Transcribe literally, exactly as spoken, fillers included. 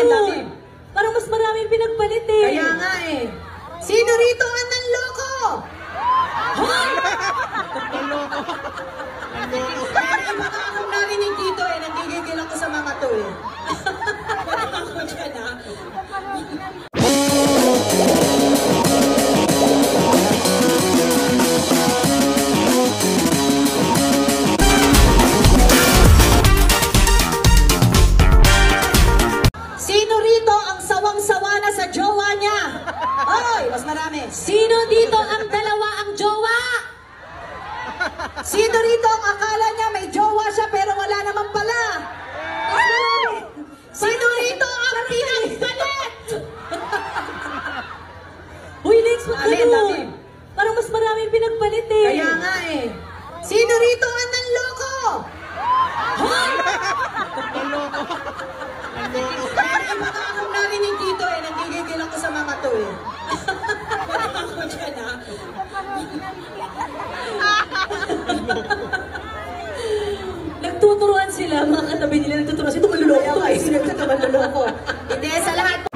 Alin, dami. Parang mas maraming pinagpalit eh. Kaya nga eh. Sino rito ang nanloko? Hoy! Nanloko. Nanloko. Kaya yung mga akong narinig dito eh, nagigigil ako sa mga to eh. Ako dyan ah. Sino rito ang sawang-sawa na sa jowa niya? Hoy, mas marami. Sino dito ang dalawa ang jowa? Sino rito ang akala niya may jowa siya pero wala naman pala? Mas marami. Sino rito ang pinagpalit? Uy, Lex, wag Alin, ganun. dami. Parang mas maraming pinagpalit eh. Kaya nga eh. Sino rito ang nanloko? Hoy! Nanloko. Nanloko. Kaya yung mga akong narinig dito eh, nagigigil ako sa mga to eh. Ako dyan ah. Nagtuturuan sila, mga katabi nila nagtuturuan. Ito maluloko. Kaya nga, sino ito manloloko? Hindi, sa lahat